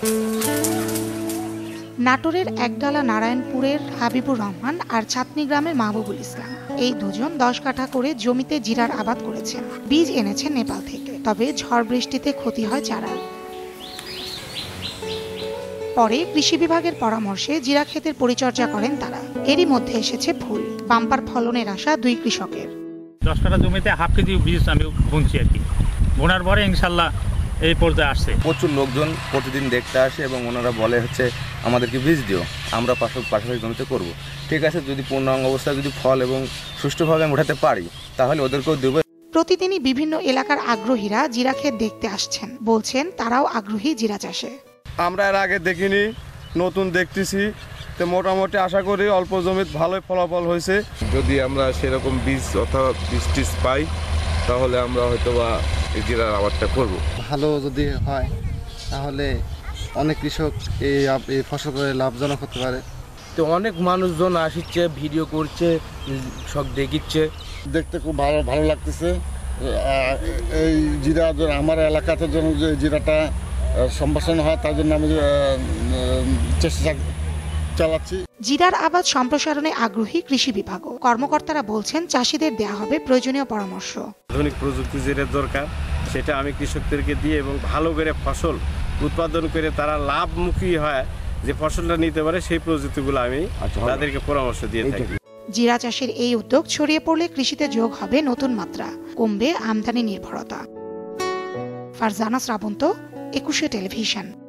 নাটোরের একডালা নারায়ণপুরের হাবিবুর রহমান আর ছাতনি গ্রামের মাহবুবুল ইসলাম এই দুজন 10 কাঠা করে জমিতে জিরার আবাদ করেছেন। বীজ এনেছেন নেপাল থেকে, তবে ঝড় বৃষ্টিতে ক্ষতি হয় চারার। পরে কৃষি বিভাগের পরামর্শে জিরা ক্ষেতের পরিচর্যা করেন তারা। এরই মধ্যে এসেছে ফুল। বাম্পার ফলনের আশা দুই কৃষকের। 10 কাঠা জমিতে হাফ কেজি বীজ আমি বুনছি আর কি। বোনার পরে ইনশাল্লাহ এই পর্যায়ে আসছে। প্রচুর লোকজন প্রতিদিন দেখতে আসে এবং ওনারা বলে আমাদেরকে বীজ দিও, আমরা পাশাপাশি জমিতে করব। ঠিক আছে, যদি পূর্ণাঙ্গ অবস্থায় যদি ফল এবং সুষ্ঠুভাবে আমি উঠাতে পারি তাহলে ওদেরকেও দেবো। প্রতিদিনই বিভিন্ন এলাকার আগ্রহীরা জিরা ক্ষেত দেখতে আসছেন। বলছেন তারাও আগ্রহী জিরা চাষে। আমরা এর আগে দেখিনি, নতুন দেখতেছি, তো মোটামুটি আশা করি অল্প জমিতে ভালোই ফলাফল হয়েছে। যদি আমরা সেরকম বীজ অথবা বীজ পাই তাহলে আমরা হয়তো বা এই জিরার আবাদটা করব। ভালো যদি হয় তাহলে অনেক কৃষক এই ফসল করে লাভজনক হতে পারে। তো অনেক মানুষজন আসছে, ভিডিও করছে, সব দেখিচ্ছে, দেখতে খুব ভালো লাগতেছে। এই জিরা আমার এলাকাতে জন্য যে জিরাটা সম্প্রসারণ হয় তার জন্য আমি চেষ্টা চালাচ্ছি। জিরার আবাদ সম্প্রসারণে আগ্রহী কৃষি বিভাগও। কর্মকর্তারা বলছেন চাষিদের দেয়া হবে প্রয়োজনীয় পরামর্শ। আধুনিক প্রযুক্তি যেটা দরকার সেটা আমি কৃষকদেরকে দিয়ে এবং ভালো করে ফসল উৎপাদন করে তারা লাভমুখী হয় যে ফসলটা নিতে পারে সেই প্রযুক্তিগুলো আমি তাদেরকে পরামর্শ দিয়ে থাকি। জিরা চাষের এই উদ্যোগ ছড়িয়ে পড়লে কৃষিতে যোগ হবে নতুন মাত্রা, কমবে আমদানি নির্ভরতা। ফারজানা শ্রাবন্ত, 21 টেলিভিশন।